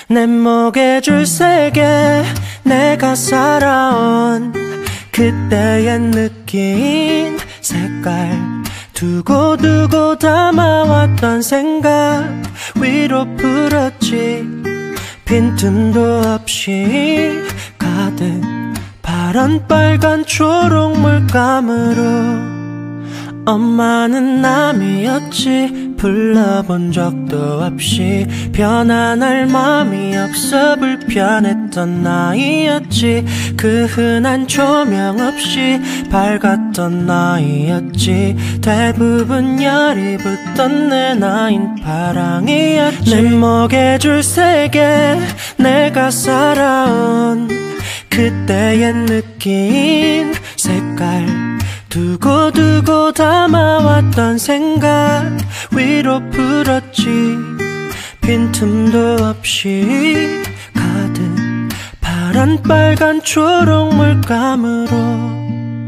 내 목에 줄 세게 내가 살아온 그때의 느낌 색깔 두고두고 담아왔던 생각 위로 풀었지 빈틈도 없이 가득 파란 빨간 초록 물감으로 엄마는 남이었지 불러본 적도 없이 편안할 마음이 없어 불편했던 나이였지 그 흔한 조명 없이 밝았던 나이였지 대부분 열이 붙던 내 나인 파랑이었지 내 목에 줄 세게 내가 살아온 그때의 느낌 색깔 두고두고 담아왔던 생각 위로 풀었지 빈틈도 없이 가득 파란 빨간 초록 물감으로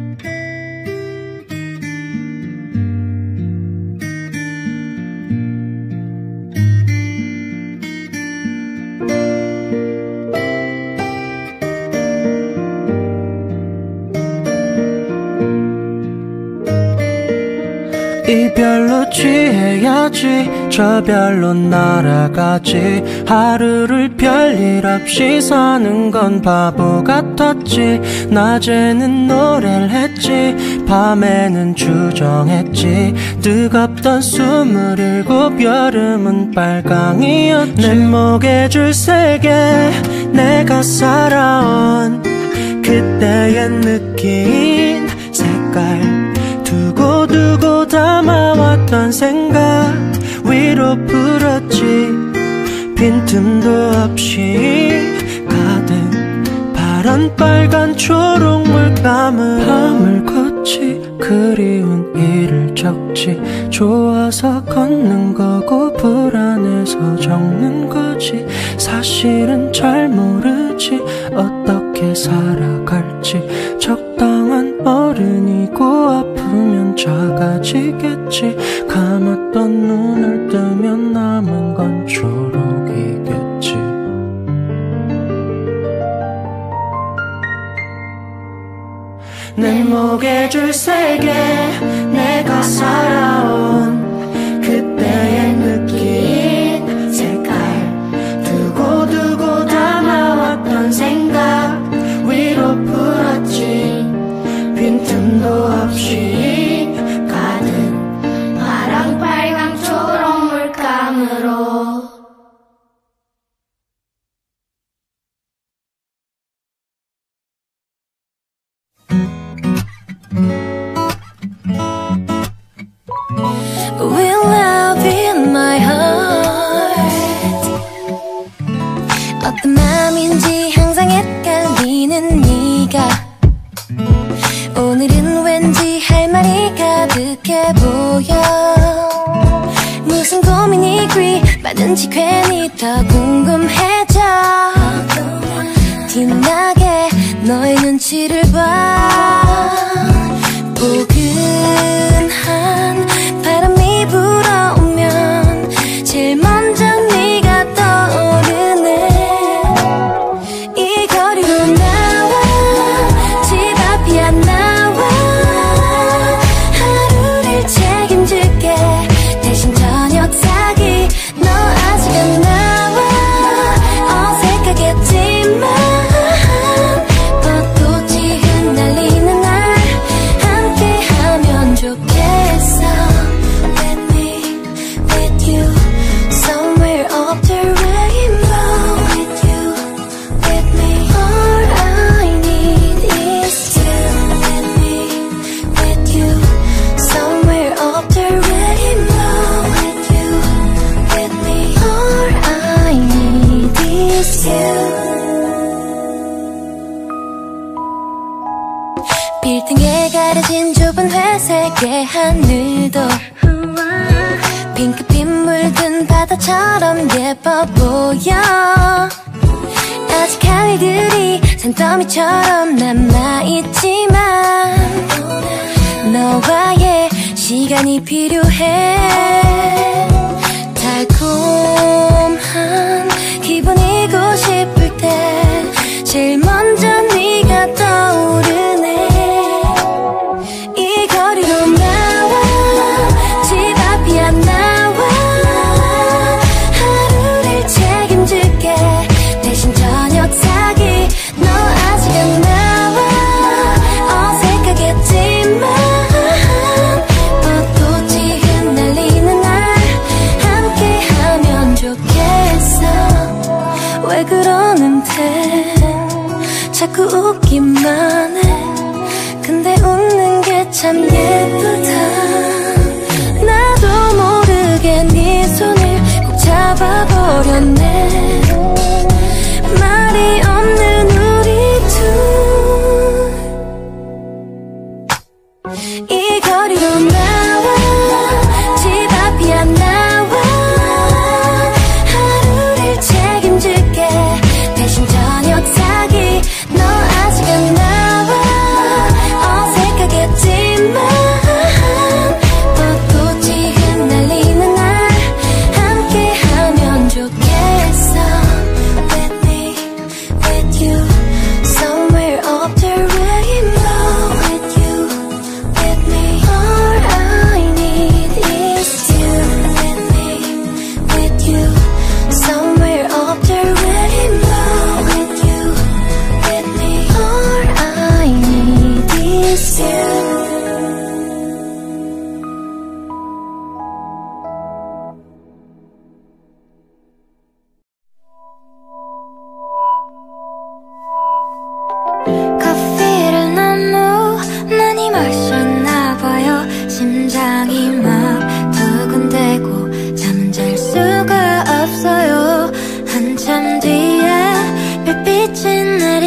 이별로 취해야지 저 별로 날아가지 하루를 별일 없이 사는 건 바보 같았지 낮에는 노래를 했지 밤에는 주정했지 뜨겁던 27 여름은 빨강이었지 내 목에 줄 세게 내가 살아온 그때의 느낌 색깔 두고두고 담아왔던 생각 위로 풀었지 빈틈도 없이 가득 파란 빨간 초록 물감을 밤을 걷지 그리운 일을 적지 좋아서 걷는 거고 불안해서 적는 거지 사실은 잘 모르지 어떻게 살아갈지 적당한 어른이고 아프면 작아지겠지 감았던 눈을 뜨면 남은 건 초록이겠지 내 목에 줄 세게 내가 살아온 그때의 느낌 색깔 두고두고 담아왔던 생각 위로 풀었지 빈틈도 없이 가득 파랑 빨강 초록 물감으로 Will love in my heart 어떤 맘인지 항상 헷갈리는 네가 오늘은 왠지 할 말이 가득해 보여 무슨 고민이 그리 많은지 괜히 더 궁금해져 티나게 너의 눈치를 봐 포근한 바람이 불어오면 제일 먼저 네가 떠오르네 이 거리로 나와 집 앞이야 나와 하루를 책임질게 대신 저녁 사기 너 아직 안 나와 어색하겠지만 벚꽃이 흩날리는 날 함께하면 좋겠어 With me, with you somewhere up the rainbow With you, with me all I need is you With me, with you somewhere up the rainbow With you, with me all I need is you 빌딩에 가려진 좁은 회색의 하늘도 핑크빛 물든 바다처럼 예뻐 보여 아직 할 일들이 산더미처럼 남아있지만 너와의 시간이 필요해 달콤한 기분이 해. 자꾸 웃기만 해. 근데 웃는 게 참 예쁘다. 나도 모르게 네 손을 꼭 잡아버렸네. 말이 없는 우리 둘. 이 거리로 나와 집 앞이 안 나와. 하루를 책임질게. 대신 저녁 사기. 너 아직 안 나와. 어색하겠지만 벚꽃이 흩날리는 날 함께하면 좋겠어. With me, with you, somewhere up the rainbow. With you, with me, all I need is you. With me, with you, somewhere up the rainbow. With you, with me, all I need is you. 커피를 너무 많이 마셨나봐요. 심장이 막 두근대고 잠은 잘 수가 없어요. 한참 뒤에 별빛이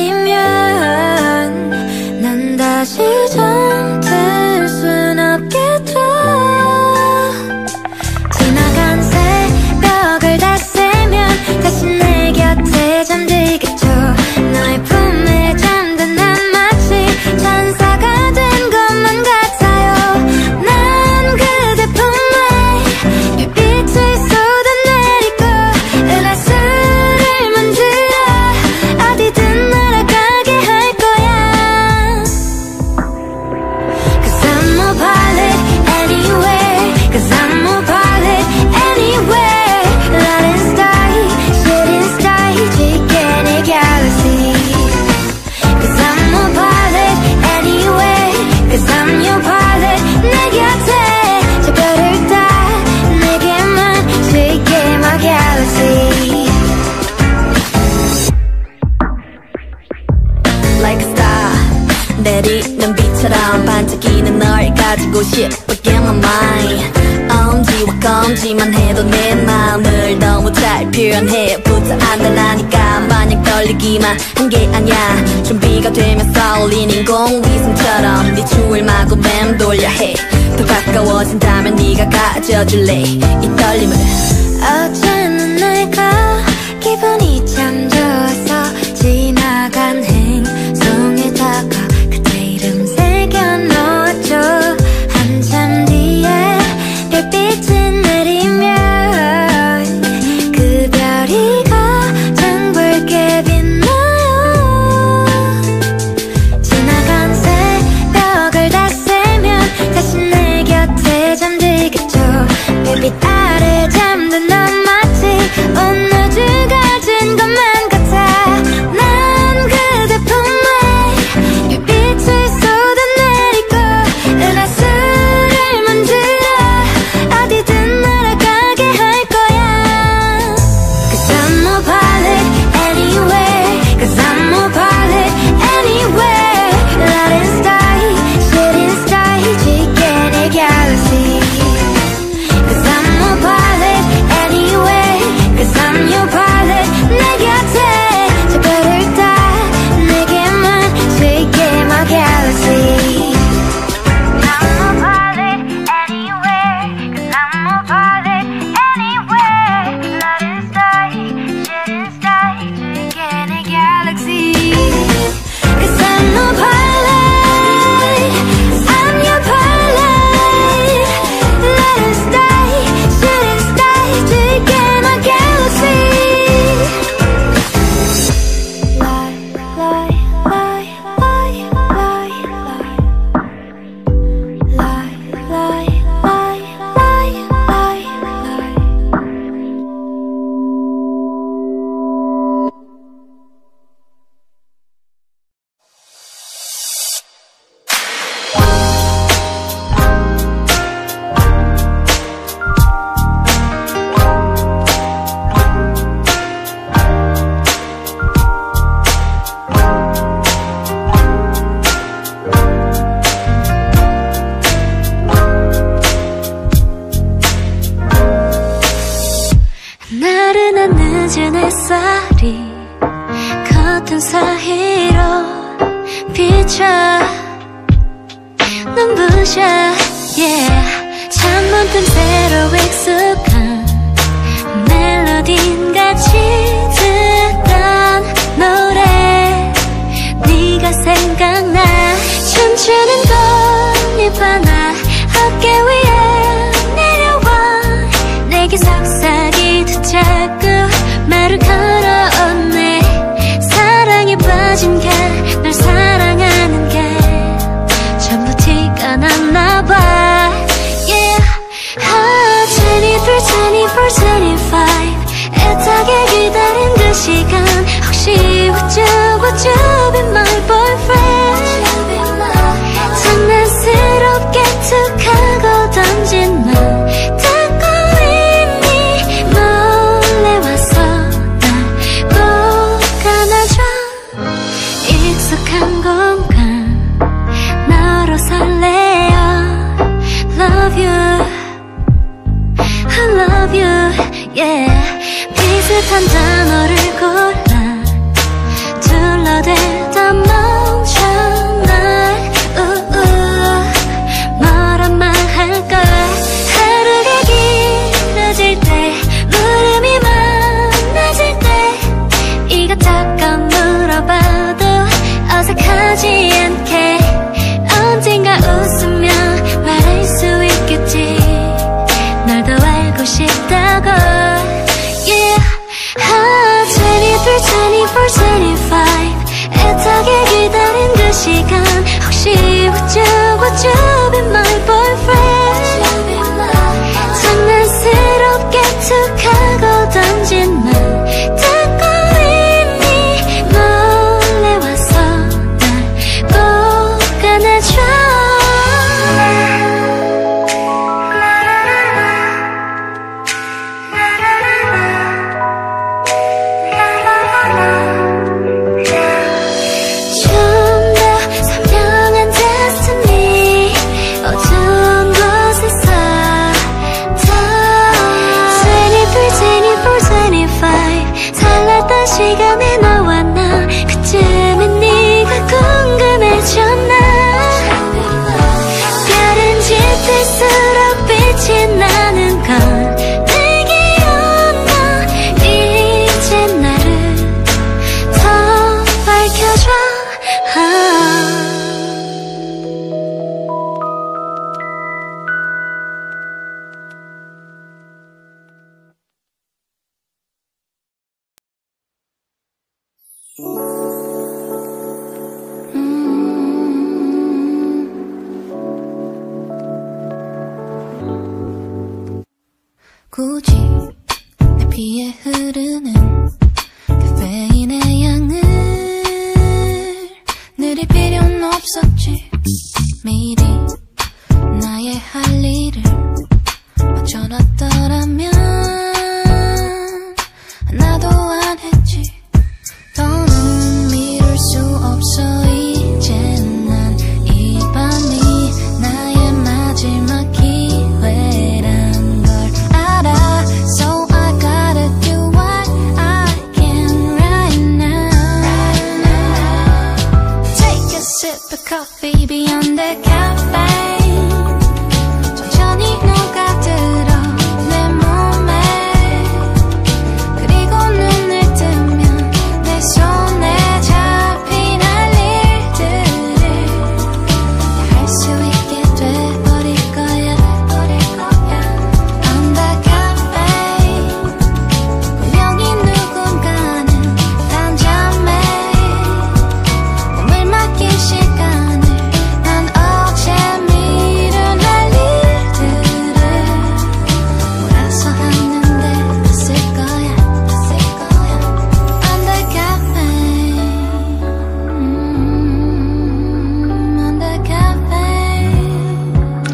내리면 난 다시 잠들 순 없겠죠. 지나간 새벽을 다 세면 다시 내 곁에 잠들겠죠. 너의 품에 잠든 난 마치 천사가 된 것만 같아요. 난 그대 품에 별빛을 쏟아내리고 은하수를 만들어 어디든 날아가게 할 거야. Cause I'm a pilot anywhere. Cause I'm a pilot anywhere. Light star, shooting star, 지게 내 galaxy. Cause I'm a pilot anywhere. Cause I'm your pilot. 내 곁에 저 별을 다 내게만 지게 my galaxy. Like a star, 내리는 빛처럼 반짝이는 널 가지고 싶어. Get my mind. 엄지와 검지만 해도 내 마음을 너무 잘 표현해. 부터 안달나니까 마냥 떨리기만 한 게 아니야. 준비가 되면 쏠린 인공위성처럼 네 추울 마구 맴돌려 해. 더 가까워진다면 네가 가져줄래 이 떨림을. 어제는 내가 기분이 참 좋아서 지나간 행성에다가 그대 이름 새겨놓았죠. 한참 뒤에 별빛이 내리면 그 별이 가장 붉게 빛나요. 지나간 새벽을 다 세면 다시 내 곁에 잠들겠죠. 별빛 아래 잠든 넌 나른한 늦은 햇살이 커튼 사이로 비쳐 눈부셔 yeah. 잠못 든 새로 익숙한 멜로디같이 듣던 노래 네가 생각나 춤추는 꽃잎 하나 어깨 위에 내려와 내게 속삭이 붙잡고 말을 걸어오네 사랑에 빠진 게 널 사랑하는 게 전부 티가 났나봐 yeah. 24, 25 애타게 기다린 그 시간 혹시 would you be my boyfriend 장난스럽게 툭 하고 던진 말 듣고 있니 몰래 와서 날 꼭 안아줘 익숙한 공간 너로 설레어 Love you I love you yeah. 비슷한 단어를 골라 둘러대다 멈춰 날 뭐란 말 할까 하루가 길어질 때 물음이 많아질 때 이것저것 물어봐도 어색하지 않게 언젠가 웃으며 말할 수 있겠지 널 더 알고 싶다고 yeah. 23, 24, 25 애타게 기다린 그 시간 혹시 would you be my boyfriend 장난스럽게 툭 하고 던진 말 듣고 있니 몰래 와서 날 꼭 안아줘 시간에 너와 나 그쯤엔 네가 궁금해졌나 별은 짙을수록 빛이 나는 건 내게였나 이제 나를 더 밝혀줘 굳이 내 피에 흐르는 카페인의 양을 느릴 필요는 없었지 미리 나의 할 일을 맞춰놨더라면 나도 안 했지 더는 미룰 수 없어 이제 난 이 밤이 나의 마지막 기회란 걸 알아 So I gotta do what I can right now Take a sip of coffee beyond the caffeine 천천히 녹아들어 내 몸에 그리고 눈을 뜨면 내 손에 잡힌 할 일들을 할 수 있게 돼버릴 거야 On the caffeine 분명히 누군가는 단잠에 몸을 맡긴 시간을 난 어제 미련할 일들을 몰아서 하는데 됐을 거야 On the caffeine On the caffeine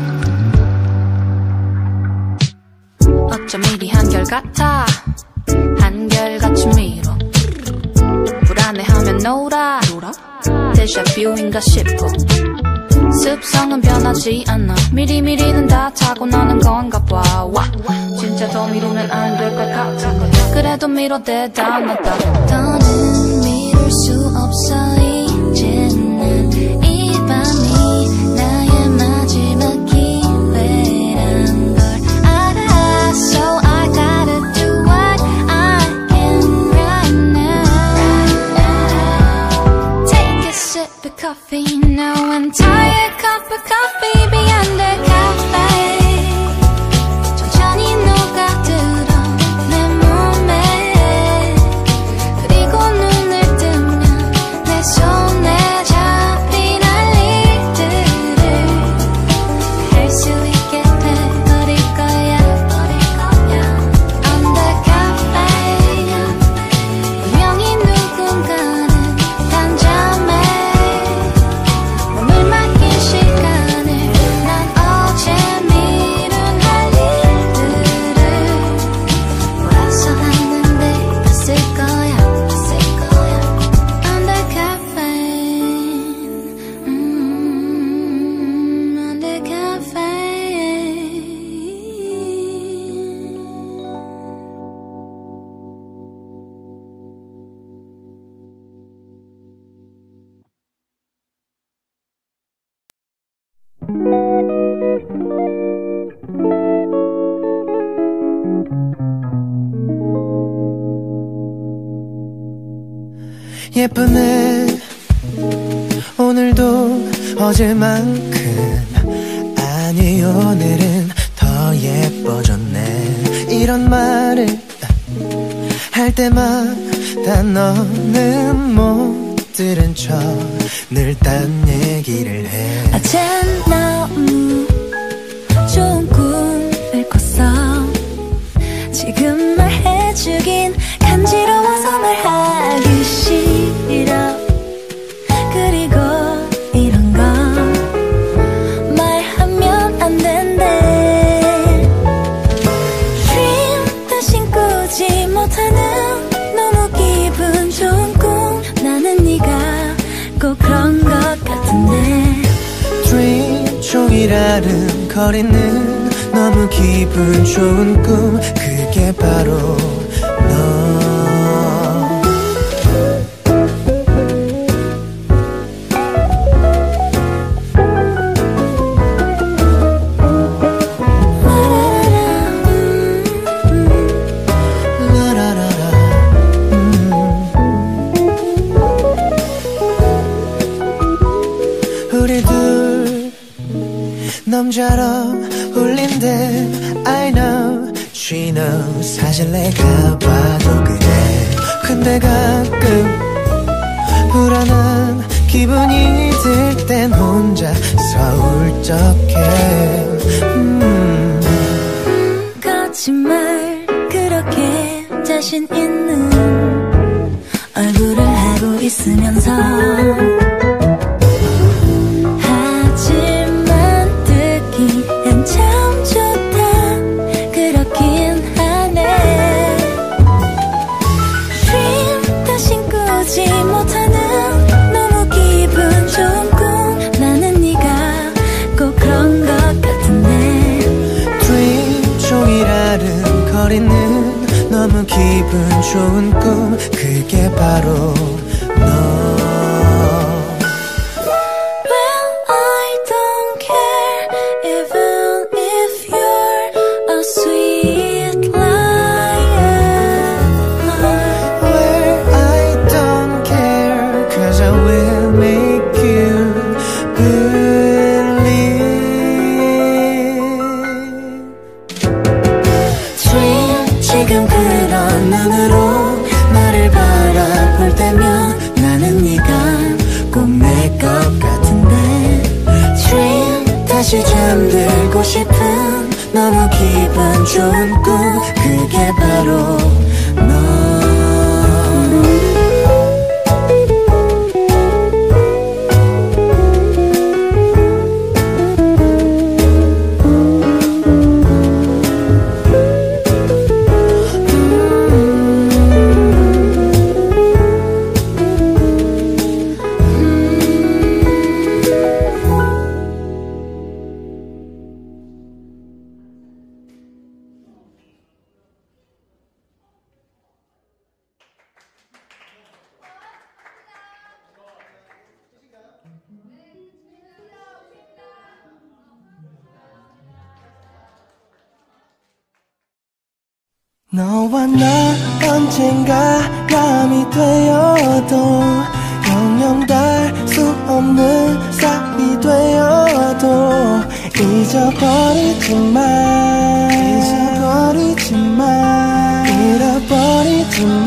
어쩜 일이 한결같아 한결같이 미뤄 불안해하면 놀아 데자뷰인가 싶어 습성은 변하지 않아 미리미리는 다 타고나는 건가 봐 와. 진짜 더 미루면 안 될 것 같아 그래도 미뤄대다 낫다 더는 미룰 수 없어 이제 난 이 밤이 나의 마지막 기회란 걸 알아 So I gotta do what I can right now Take a sip of coffee now entire cup of coffee beyond the cafe 천천히 녹아들어 내 몸에 그리고 눈을 뜨면 내 손에 잡힌 할 일들을 할 수 있게 돼버릴 거야 On the cafe 분명히 누군가는 단잠에 몸을 맡긴 시간을 난 어제 미룬 할 일들을 몰아서 하는데 봤을 거야 On the caffeine On the caffeine 예쁘네 오늘도 어제만큼 아니 오늘은 더 예뻐졌네 이런 말을 할 때마다 너는 못 들은 척 늘 딴 얘기를 해 어젠 너무 좋은 꿈을 꿨어 지금 말해주긴 간지러워서 말하기 싫어 그리고 이런 거 말하면 안 된대 Dream 다신 꾸지 못하는 너무 기분 좋은 꿈 나는 네가 꼭 그런 것 같은데 Dream 종일 아른거리는 너무 기분 좋은 꿈 그게 바로 너 우리 둘 남자로 울린대 I know She knows 사실 내가 봐도 그래 근데 가끔 불안한 기분이 들 땐 혼자서 울적해 거짓말 그렇게 자신 있는 얼굴을 하고 있으면서 하지만 듣기엔 참 좋다 그렇긴 하네 Dream 다신 꾸지 못하는 너무 기분 좋은 꿈 나는 네가 꼭 그런 것 같은데 Dream 종일 아른거리는 너무 기분 좋은 꿈 그게 바로 너 Well, I don't care even if you're a sweet liar Well, I don't care Cause I will make you believe Dream 지금 그런 눈으로 나를 바라볼 때면 나는 네가 꼭 내 것 같은데 Dream 다시 잠들고 싶은 너무 기분 좋은 꿈 그게 바로 너 너와 나 언젠가 남이 되어도 영영 닿을 수 없는 사이 되어도 잊어버리지 마 잃어버리지 마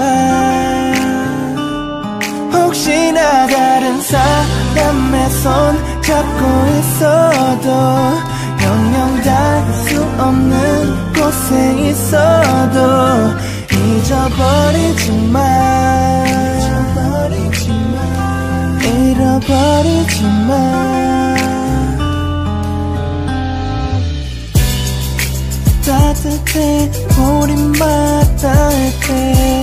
혹시나 다른 사람의 손 잡고 있어도 영영 닿을 수 없는 곳에 있어도 잊어버리지 마 잃어버리지 마 따뜻해 우리마다 할 때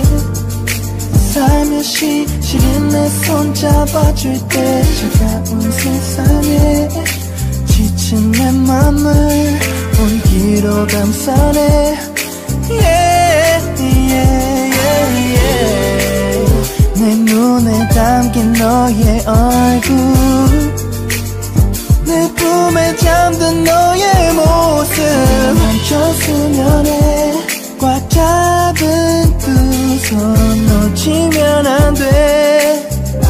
살며시 시린 내 손 잡아줄 때 차가운 세상에 지친 내 맘을 온기로 감싸네 내 눈에 담긴 너의 얼굴 내 꿈에 잠든 너의 모습 멈춰 수면에 꽉 잡은 두 손 놓치면 안 돼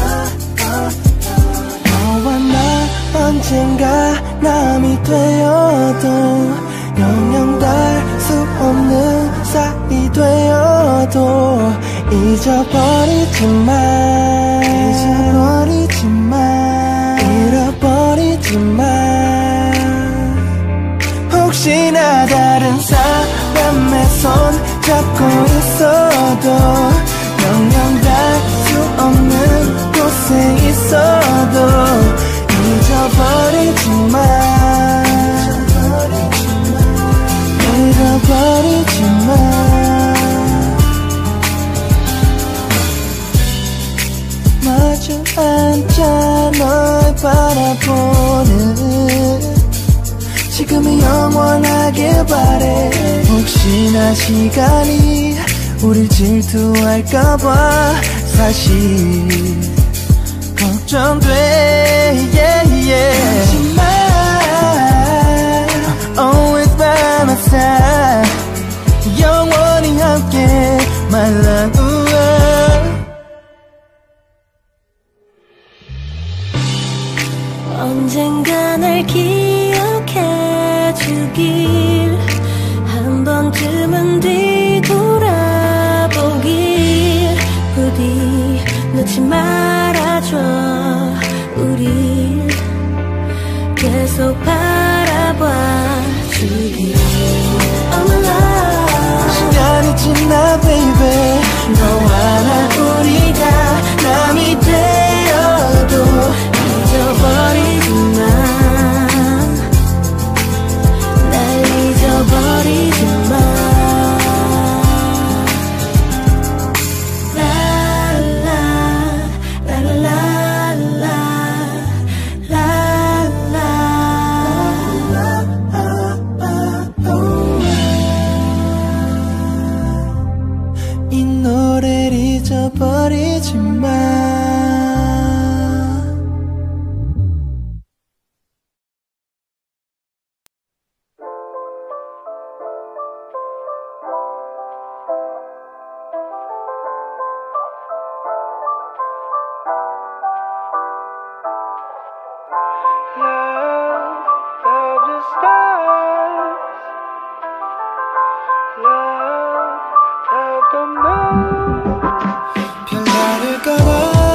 너와 나 언젠가 남이 되어도 영영 닿을 수 없는 사이 되어도 잊어버리지 마 잃어버리지 마 혹시나 다른 사람의 손 잡고 있어도 영영 닿을 수 없는 곳에 있어도 잊어버리지 마 잃어버리지 마 마주 앉아 널 바라보는 지금이 영원하길 바래 혹시나 시간이 우릴 질투할까봐 사실 걱정돼 하지만 always by my side 영원히 함께 my love 언젠가 날 기억해주길 한 번쯤은 뒤돌아보길 부디 놓지 말아줘 우릴 계속 바라봐주길 시간이 지나 baby 너와 나 우리가 남이 되어도 잊어버리지 마 날 잊어버리지 마 이 노래를 잊어버리지 마 별다를 거라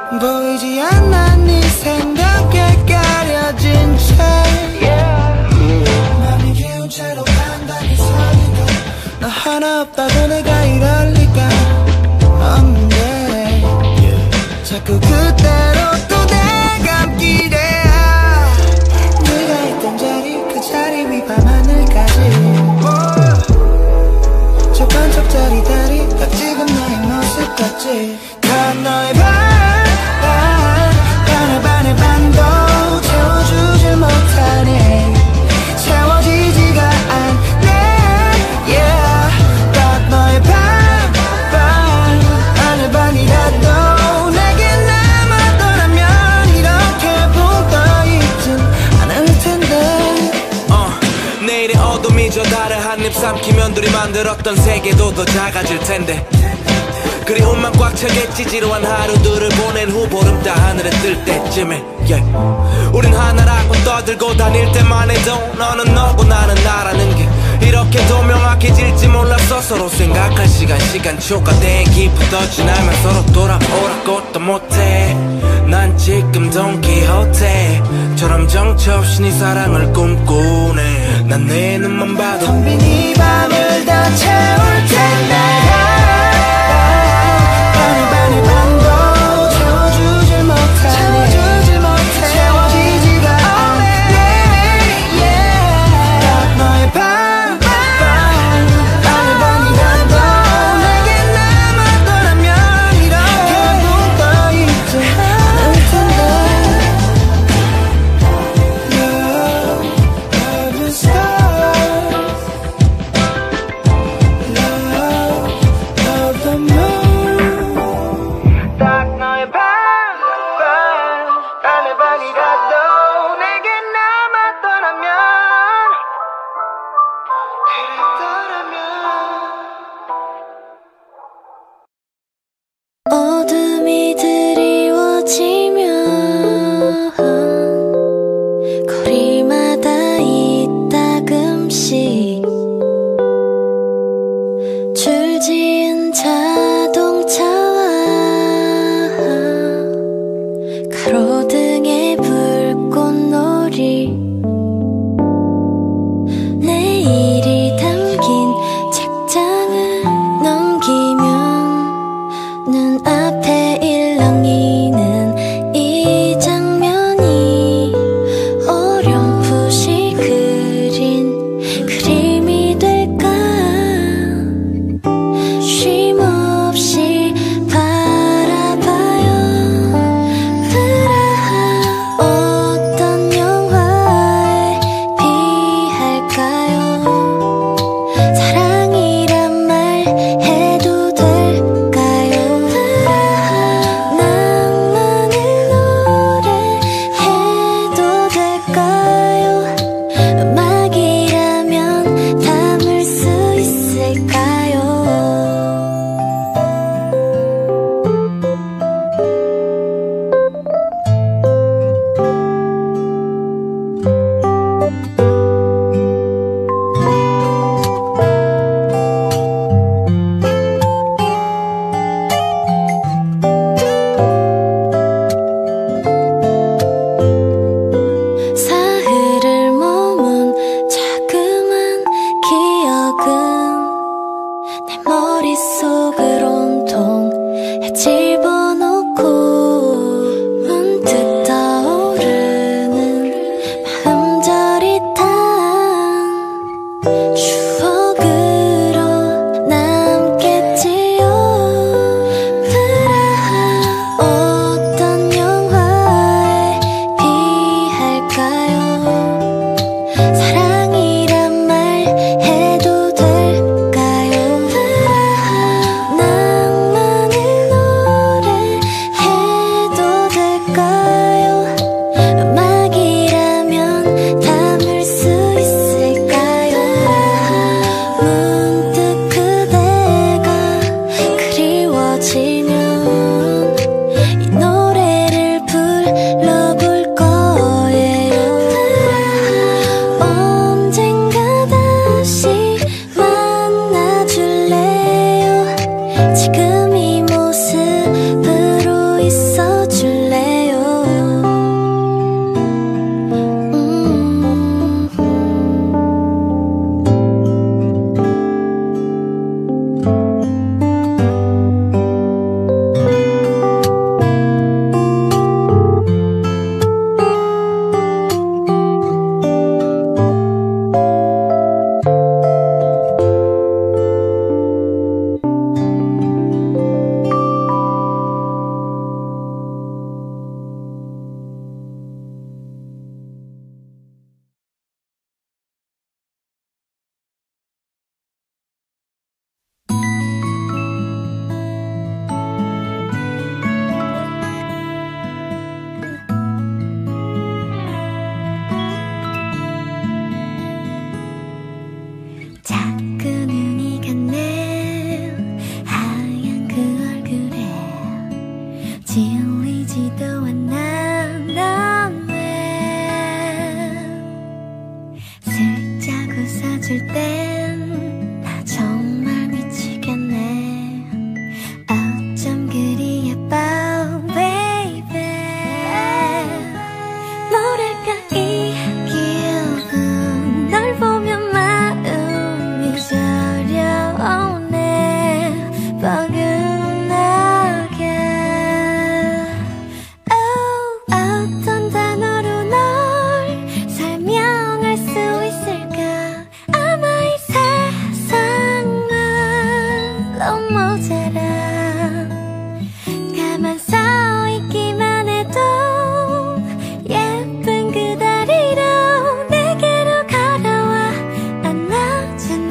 보이지 않아 네 생각에 가려진 채 맘이 기운 채로 간단히 서니까 너 하나 없다고 내가 이럴 리가 없는데 자꾸 그대로 또 내가 기대야 네가 있던 자리 그 자리 위 밤하늘까지 저 반짝짜리 다리 딱 지금 너의 모습 같지 다 너의 반의 반도 채워주질 못하네 채워지지가 않네 yeah. 딱 너의 반의 반이라도 내게 남았더라면 이렇게 붕 떠있진 않을 텐데 내일의 어둠이 저 달을 한입 삼키면 둘이 만들었던 세계도 더 작아질 텐데 그리움만 꽉 차겠지 지루한 하루들을 보낸 후 보름 따 하늘에 뜰 때쯤에 우린 하나라고 떠들고 다닐 때만 해도 너는 너고 나는 나라는 게 이렇게도 명확해질지 몰랐어 서로 생각할 시간 초과된 기부터 지나면 서로 돌아오라고 또 못해 난 지금 돈키호테처럼 정처 없이 네 사랑을 꿈꾸네 난 내 눈만 봐도 텅 빈 이 밤을 다 채울 텐데 반의 반도 채워주질 못하네 채워지지가 않네 yeah. 너의 반의 반이라도 내게 남았더라면 이렇게 붕 떠있지 않을 텐데 Love the stars Love the moon 딱 너의 반의 반이라도 내게 남았더라면 그랬더라면 어둠이 드리워지면 거리마다 이따금씩 줄지은 자동차와 가로등의 불꽃놀이 내일이 담긴 책장을 넘기면 눈앞에 일렁이는 이 장면이 어렴풋이 그린 그림이 될까 쉼없이 바라봐요 보이지도 않아. 넌 왜 슬쩍 웃어줄 땐 나 정말 미치겠네. 어쩜 그리 예뻐 baby. 뭐랄까 이 기분 널 보면 마음이 저려오네 뻐근하게. 어떤 단어로 널 설명할 수 있을까. 아마 이 세상만 모자라. 가만 서 있기만 해도 예쁜 그 다리로 내게로 걸어와. 안아주는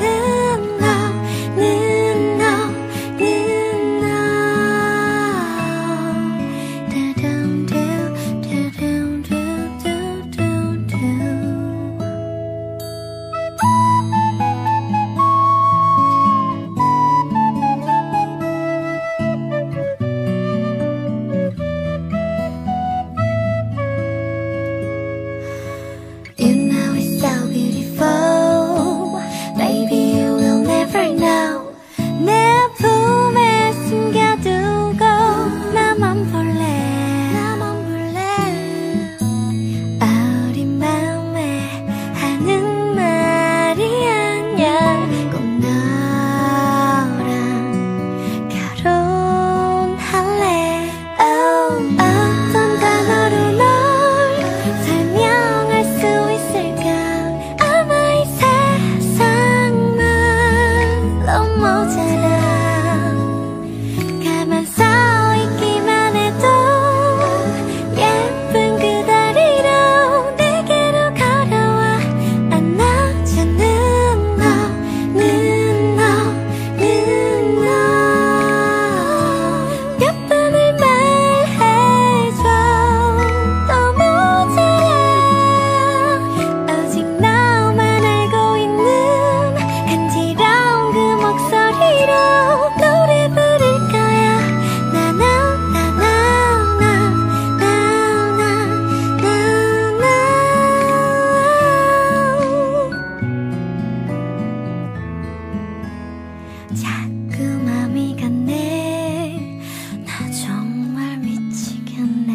너는 You know it's so beautiful, baby you will never know. 내 품에 숨겨두고 나만 볼래. 어린 마음에 하는 말이 아니야. 꼭 너랑 결혼할래. 어떤 단어로 널 설명할 수 있을까. 아마 이 세상만 모자라. 가만 서 있기만 해도 예쁜 그 다리로 내게로 걸어와. 안아주는 너는 몇 번을 말해줘 또 모자라. 오직 너만 알고 있는 간지러운 그 목소리로 노래 부를 거야. 자꾸 맘이 갔네. 나 정말 미치겠네.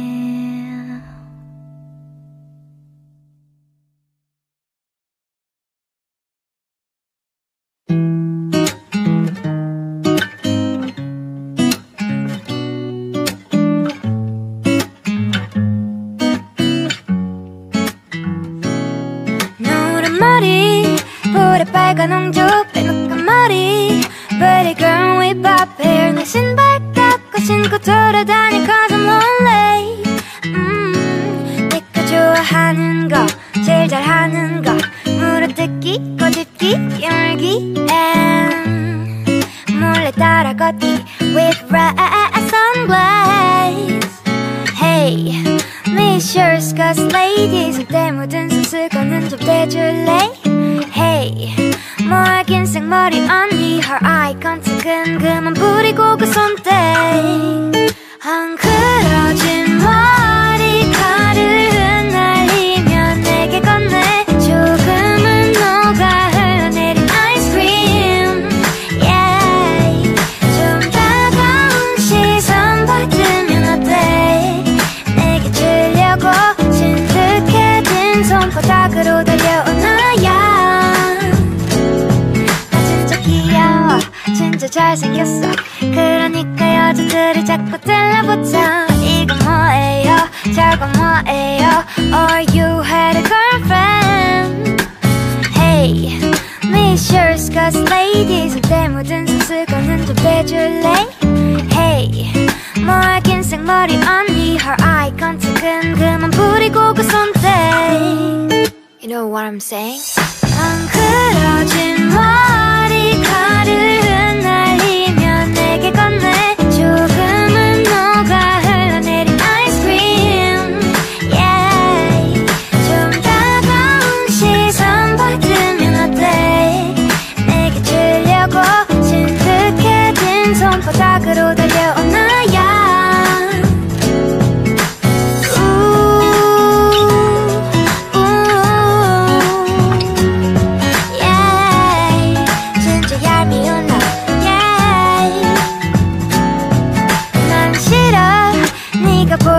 노란 머리 볼에 빨간 옹주 빼놓은 머리 Pretty girl with pop hair. 내 신발 깎고 신고 돌아다닐 cause I'm lonely. 내가 좋아하는 거 제일 잘하는 거 물어뜯기 꼬집기 깨물기 and 몰래 따라 걷기 with red sunglasses. Hey Mr. Scots lady 손때 묻은 손수건은 좀 대줄래. Hey 뭐야 긴 생머리 언니 her eye contact은 그만 부리고 그 손대. 헝클어진 머리카락을 흩날리며 내게 건네. 조금은 녹아 흘러내린 아이스크림 yeah. 좀 따가운 시선 받으면 어때. 내게 주려고 진득해진 손바닥으로 달려오나야. 진짜 잘생겼어. 그러니까 여자들이 자꾸 들러붙어. 이건 뭐예요 저건 뭐예요. Or you had a girlfriend. Hey Mr. Scots lady 손때 묻은 손수건은 좀 빼줄래. Hey 뭐야 긴 생머리 언니 her eye contact은 그만 부리고 그 손대. You know what I'm saying? 헝클어진 머리카락을 흩날리며 내게 건네. 조금은 녹아 흘러내린 아이스크림 yeah. 좀 따가운 시선 받으면 어때. 내게 주려고 진득해진 손바닥으로 달려오나야.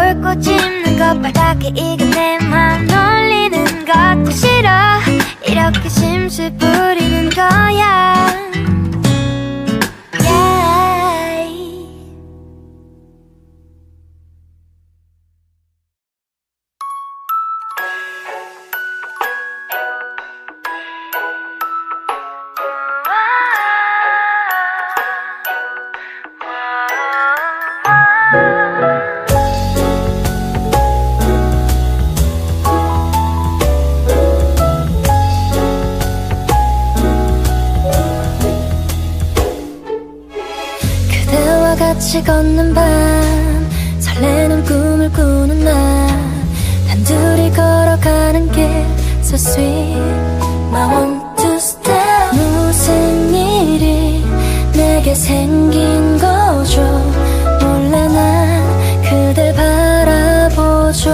불꽃 짚는 것 빨갛게 익은 내 맘 놀리는 것도 싫어 이렇게 심술 부리는 거야 같이 걷는 밤 설레는 꿈을 꾸는 날 단둘이 걸어가는 길 So sweet I want to stay 무슨 일이 내게 생긴 거죠 몰래 난 그댈 바라보죠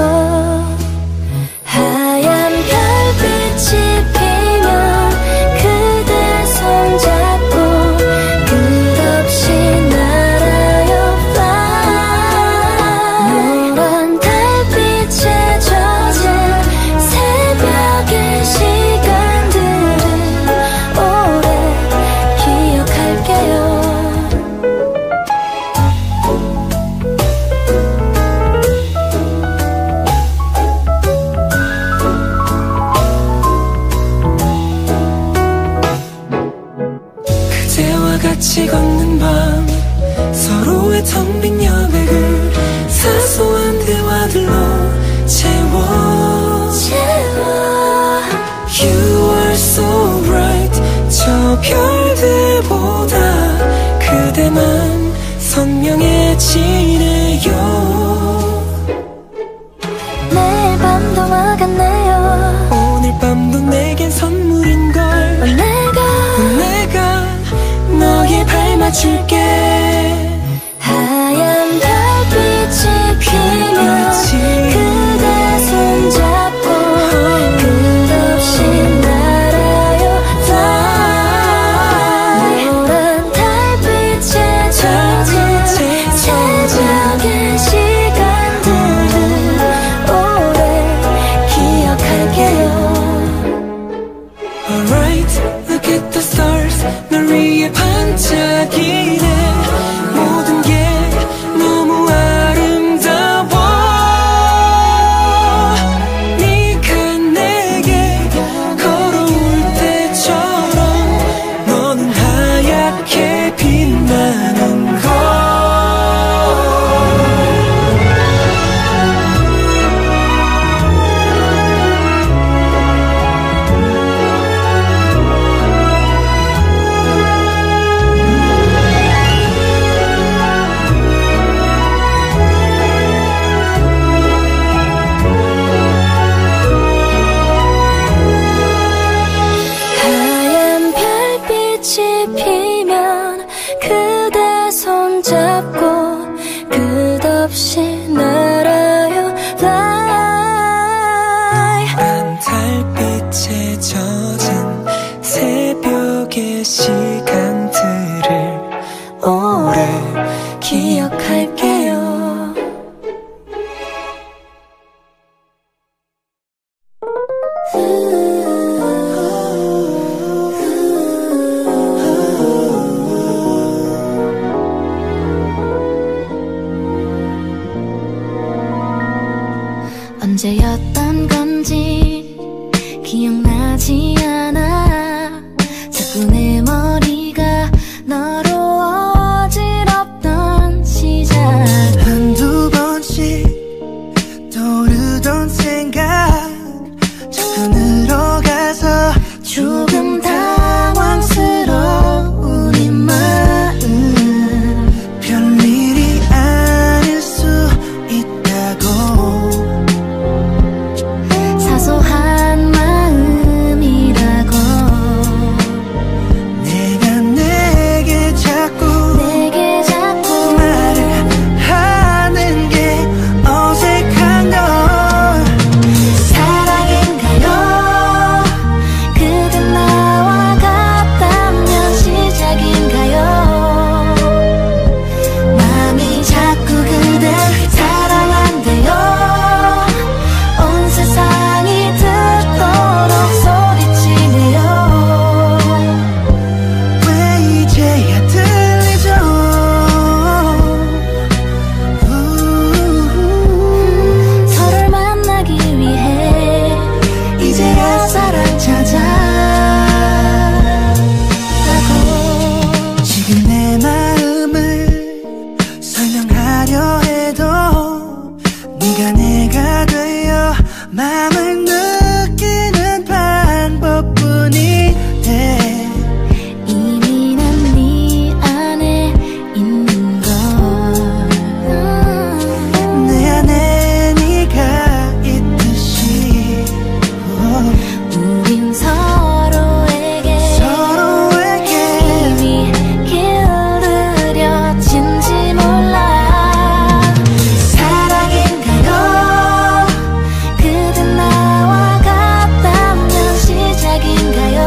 하얀 별빛이 피면 그댈 손잡고 끝없이 같이 걷는 밤 서로의 텅 빈 여백을 사소한 대화들로 채워 You are so bright 저 별들보다 그대만 선명해지네요 내일 밤도 와갔네요 오늘 밤도 내겐 선물인걸 내가 너에 밟아줄게 하얀 별빛이 피면 그대 손잡고 끝없이 날아요 Fly 노란 달빛에 젖은 새벽의 시간들을 오래 기억할게요 Alright, look at the stars 널 위해 반짝이네 모든 게 너무 아름다워 네가 내게 걸어올 때처럼 너는 하얗게 빛나는 걸 피면 그대 손잡고 끝없이 날아요 Fly 난 달빛에 젖은 새벽의 시간들을 오래 기억할게요 언제였던 건지 기억나지 않아 자꾸 내 머리가 너로 어지럽던 시작 한두 번씩 떠오르던 생각 자꾸 늘어가서 조금 당황스러운 이 마음 별일이 아닐 수 있다고 사소한 마음이라고 내가 되어 마음을 느끼는 방법뿐인데 이미 난 네 안에 있는 걸 내 안에 네가 있듯이 우린 서로에게 이미 기울어진지 몰라 사랑인가요? 그대 나와 같다면 시작인가요?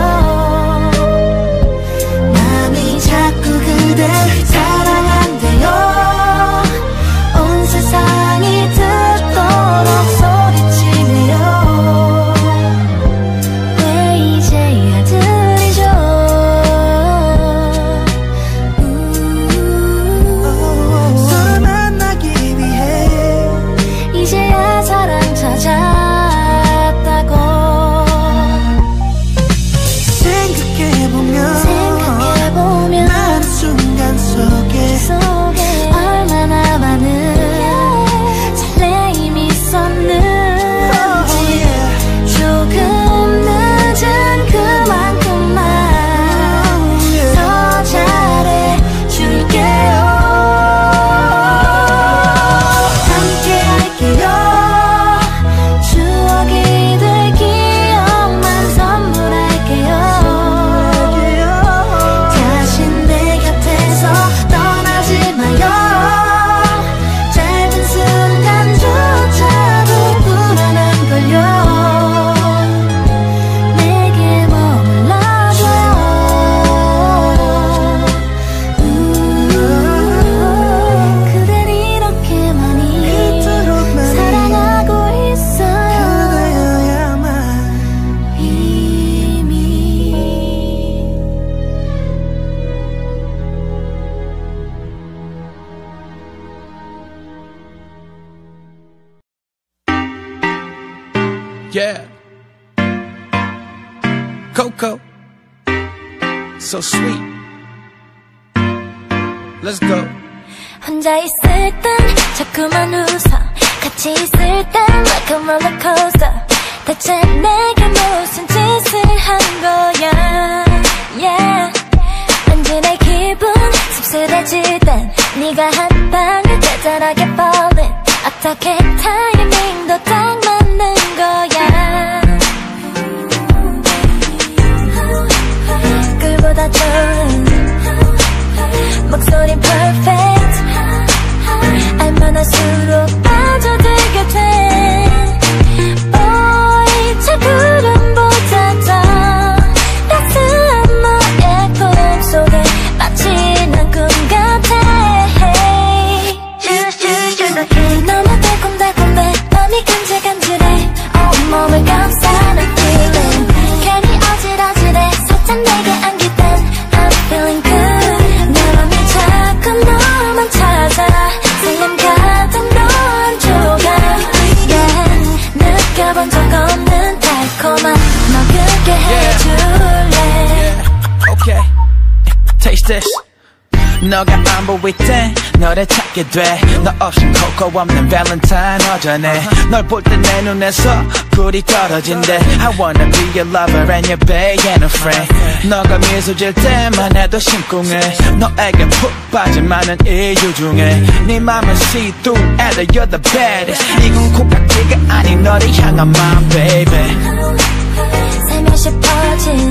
마음이 자꾸 그댈 사랑한대요. 온 세상이 듣도록 소리치네요. 왜 이제야 들리죠? 서로 만나기 위해 이제야 사랑 찾았다고 생각해보면 많은 순간 속에 얼마나 많은 설레임이 있었는지 조금 늦은 그만큼만 더 잘해줄게요. 함께 할게요. 추억이 될 기억만 선물할게요. 다신 내 곁에서 떠나지 마요. 짧은 순간조차도 불안한걸요. 내게 머물러줘요. 그댈 이렇게 많이 사랑하고 있어요. 그대여야만 이미 Yeah. Coco. So sweet. Let's go. 혼자 있을 땐 자꾸만 웃어 같이 있을 땐 like a roller coaster. 대체 내게 무슨 짓을 한 거야? Yeah. 왠지 내 기분 씁쓸해질 땐 네가 한 방울 짜잘하게 falling. 어떻게 타이밍도 딱 맞는 거야? 꿀보다 좋은 목소리 perfect. 알면 할수록 빠져들게 돼. Boy, 저 구름보다 더 따스한 너의 꿈속에 마치 난 꿈 같아. 너무 달콤달콤해 맘이 간질간질해 온몸을 감싸는 feeling. 괜히 어질어질해 살짝 내게 안길 땐 I'm feeling good. 내 맘이 자꾸 너만 찾아 설렘 같은 넌 조각. Yeah. 느껴본 적 없는 달콤한 너 그게 해줄래. Okay. Taste this. 너가 안 보일 땐 너를 찾게 돼. 너 없인 코코 없는 발렌타인 허전해. 널 볼 때 내 눈에서 꿀이 떨어진대. I wanna be your lover and your bae and a friend. 너가 미소 질 때만 해도 심쿵해. 너에게 푹 빠진 많은 이유 중에 네 맘은 see through and you're the baddest. 이건 콩깍지가 아닌 너를 향한 my baby. 살며시 퍼진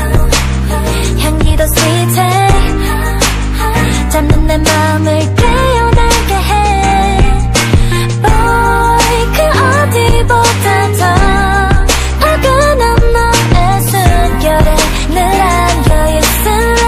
향기도 sweet해. 잡는 내 맘을 깨어나게 해. Boy, 그 어디보다 더 포근한 너의 숨결에 늘 안겨있을래.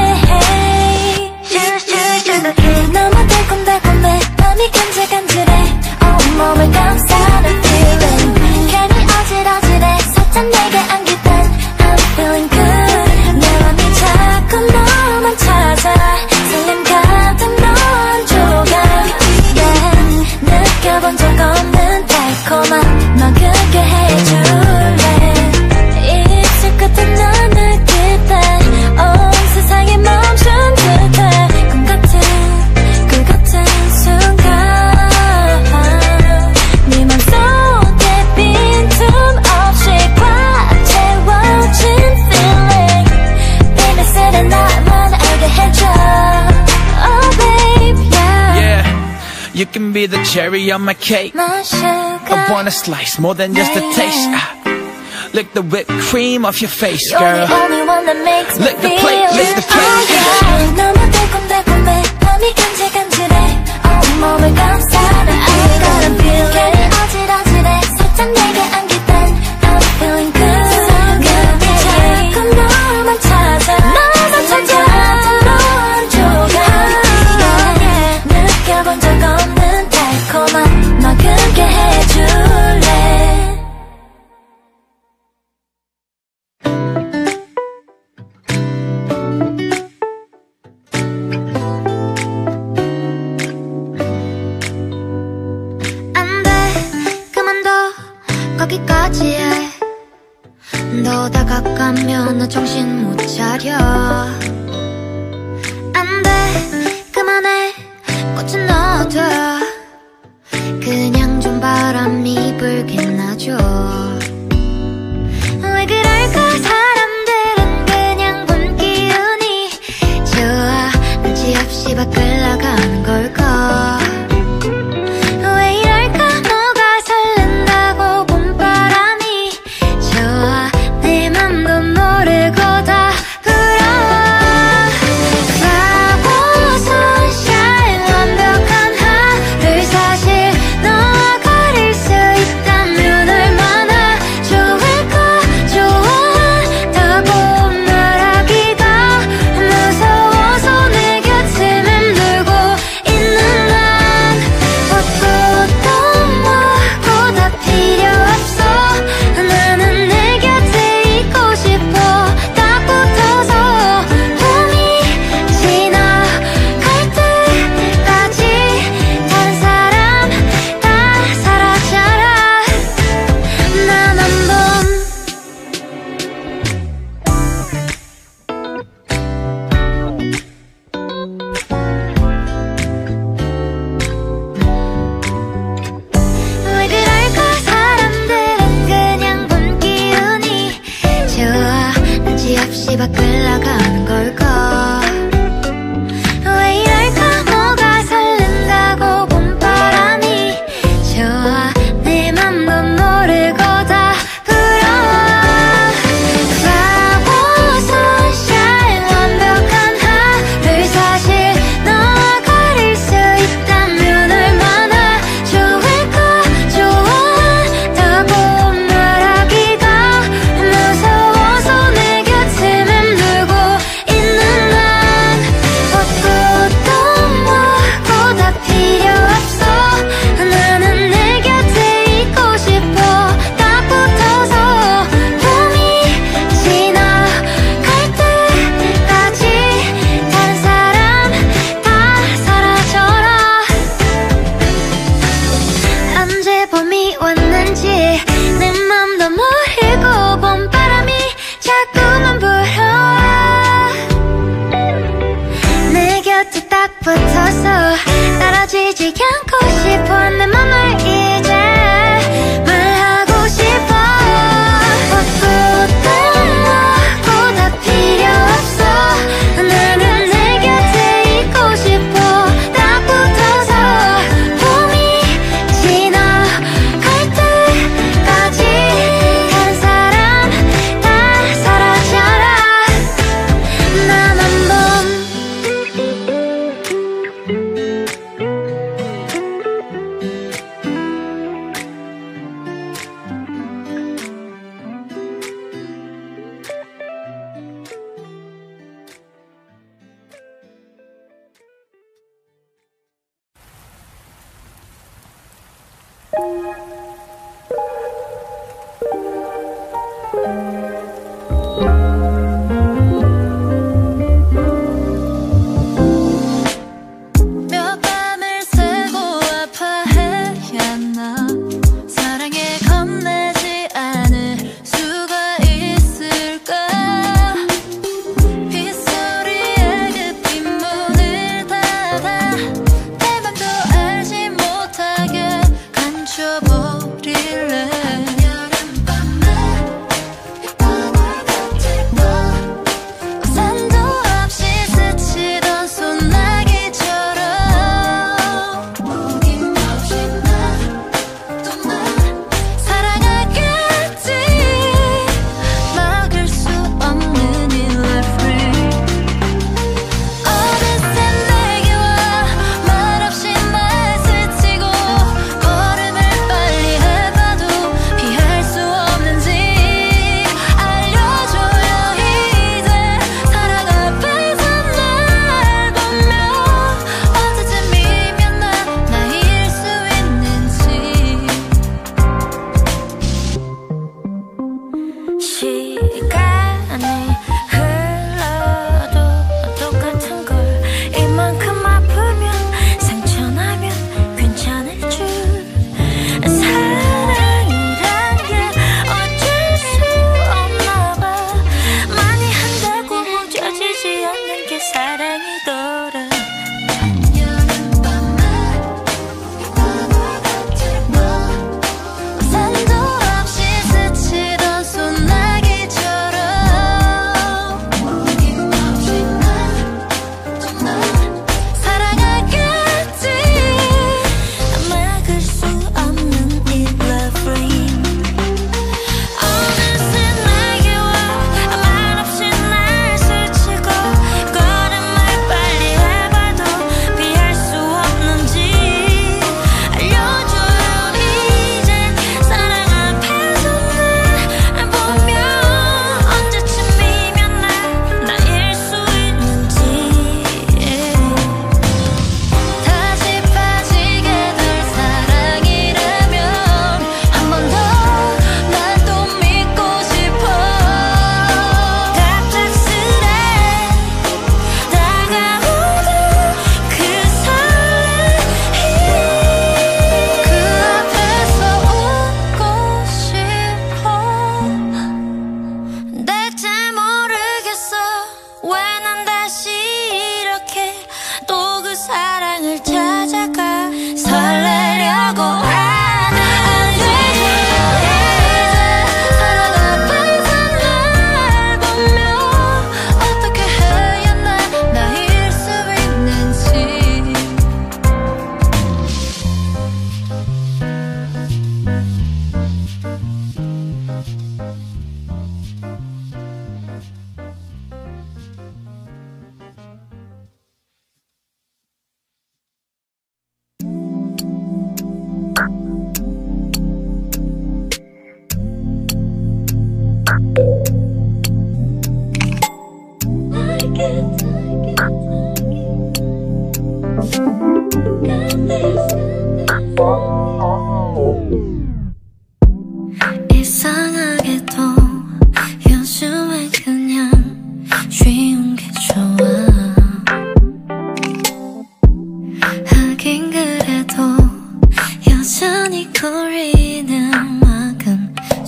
너무 달콤달콤해 맘이 간질간질해 온몸을 감싸는 feeling. 괜히 어질어질해 살짝 내게 안길 땐 I'm feeling good. 내 맘이 자꾸 너만 찾아 설렘 같은 널 be the cherry on my cake. My sugar. I want a slice more than just a taste. Lick the whipped cream off your face, You're girl. the only one that makes me Lick the feel plate, lick the cake. 너무 달콤달콤해 맘이 간질간질해 온몸을 감싸는 I got a feeling 어질어질해 살짝 내게 안기던 I'm feeling good so good 자꾸 너만 찾아 너만 조각 느껴본 적 없는 달콤함 너 그게 해줄래 거기까지 해. 더 다가가면 나 정신 못 차려. 안 돼, 그만해. 꽃은 넣어둬. 그냥 좀 바람이 불긴 하죠. 왜 그럴까 사람들은 그냥 본 기운이 좋아. 눈치 없이 밖을 나가는 걸까. 사실 너와 가릴 수 있다면 얼마나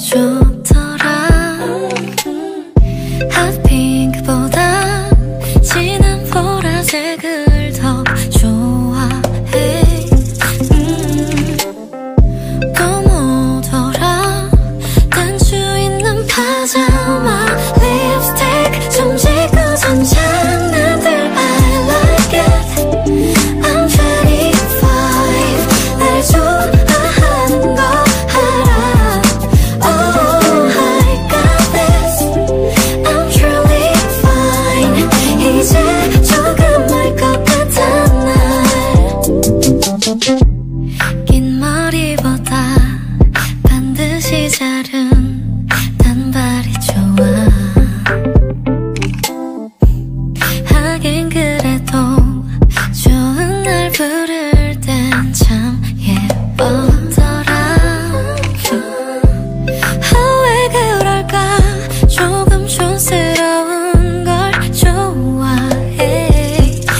좋더라. 핫핑크보다 진한 보라색을 더 좋아해. 뭐더라 단추 있는 파자마 립스틱 좀 지고선 장난들 I like it. I'm 25 날 좋아하는 거 알아. Oh I got this. I'm truly fine. 이제 조금 알 것 같아 날. 긴 머리보다 반드시 자른 단발이 좋아. 하긴 그래도 좋은 날 부를 땐 참 예쁘더라. 왜 그럴까 조금 촌스러운 걸 좋아해.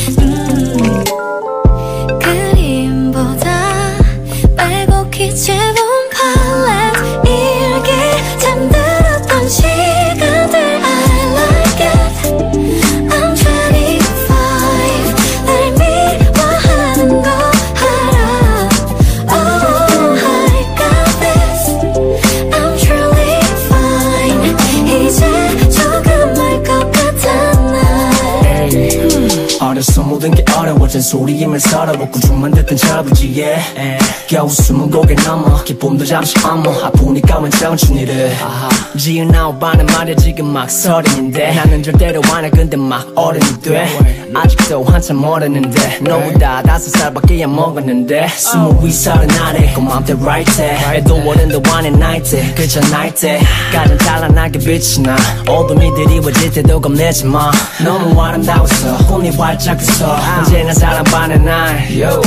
그림보다 빨갛게 채운 팔레트 일기 잠들었던 시간들 I like it. I'm 25 날 미워하는 거 알아. Oh I got this. I'm truly fine. 이제 조금 알 것 같아 날. 어려서 모든 게 어려워진 소리임을 살아보고 좀만 듣던 자부지에 겨우 20곡에 넘어 기쁨도 잠시 엄어 아프니까 원 청춘이를 지은 아홉반은 말야 지금 막 서른인데 나는 절대로 안 해 근데 막 어른이 돼. 아직도 한참 어렸는데 너보다 5살밖에 안 먹었는데 22살은 아래 그 맘대로 right 해. 해도 어른도 안해 night 때 그저 night 때 가장 찬란하게 빛이 나. 어둠이 드리워질 때도 겁내지 마. 너무 아름다웠어 꿈이 활짝 웃어 언제나 사랑받는 날 yo.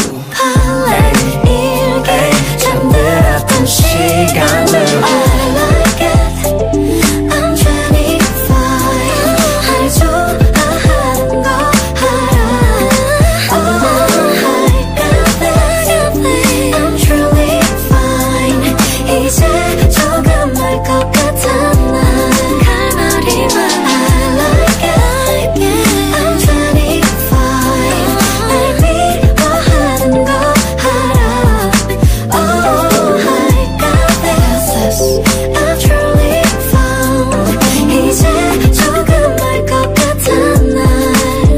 일기 잠들었던 시간들 I like it. I'm 25 날 좋아하는 거 알아. Oh I got this. I'm truly fine. 이제 조금 알 것 같아 난. 칼날이만 I like it. I'm 25 날 미워하는 거 알아. Oh I got this. I'm truly fine. 이제 조금 알 것 같아 날.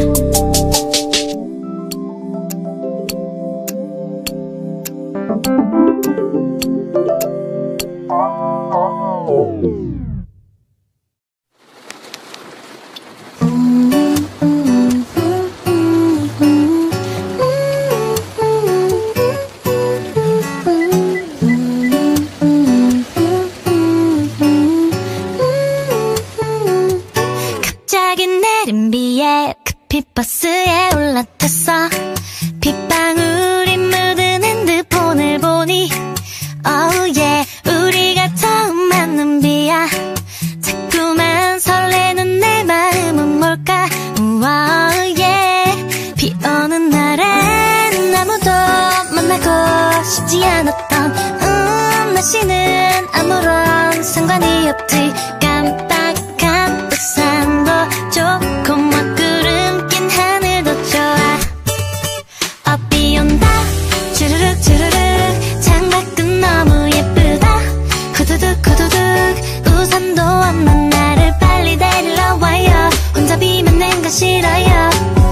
갑자기 내린 비에 급히 버스에 올라탔어. 빗방울이 묻은 핸드폰을 보니 oh yeah 우리가 처음 만난 비야. 자꾸만 설레는 내 마음은 뭘까. wow yeah 비 오는 날엔 아무도 만나고 싶지 않았던 날씨는 아무런 상관이 없지. 깜빡한 우산도 좋고 먹구름 낀 하늘도 좋아. 비 온다 주르륵 주르륵 창밖은 너무 예쁘다. 후두둑 후두둑 우산도 없는 나를 빨리 데리러 와요. 혼자 비 맞는 건 싫어요.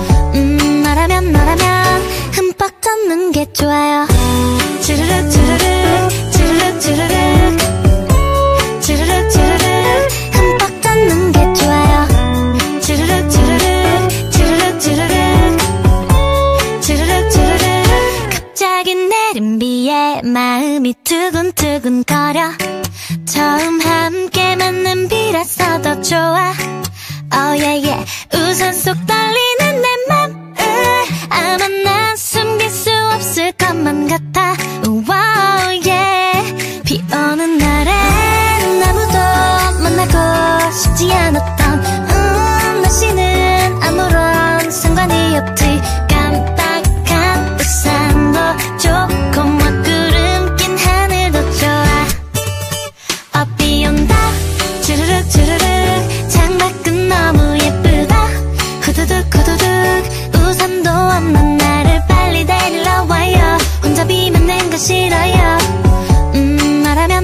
너라면 흠뻑 젖는 게 좋아요. 주르륵 주르륵 주르륵 주르륵 주르륵 주르륵 흠뻑 젖는 게 좋아요. 주르륵 주르륵 주르륵 주르륵 주르륵 주르륵 갑자기 내린 비에 마음이 두근두근거려. 처음 함께 만난 비라서 더 좋아. oh yeah yeah 우산 속 떨리는 내 맘을 아마 난 숨길 수 없을 것만 같아. wow yeah 비 오는 날엔 아무도 만나고 싶지 않았던 날씨는 아무런 상관이 없지. 깜빡한 우산도 좋고 먹구름 낀 하늘도 좋아. 비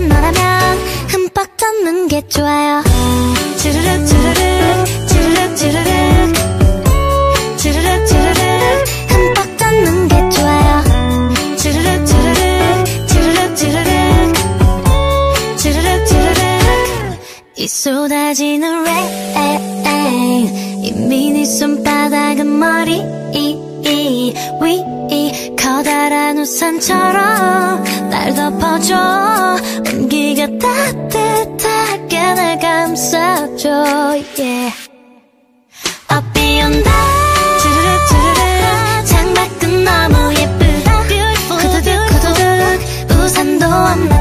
너라면 흠뻑 젖는 게 좋아요. 주르륵 주르륵 주르륵 주르륵 주르륵 주르륵 흠뻑 젖는 게 좋아요. 주르륵 주르륵 주르륵 주르륵 주르륵 주르륵 이 쏟아지는 rain 이미 네 손바닥은 머리 위 커다란 우산처럼 날 덮어줘. 온기가 따뜻하게 날 감싸줘. Yeah. 비 온다 주르륵 주르륵 창밖은 너무 예쁘다. 후두둑 후두둑 우산도 없나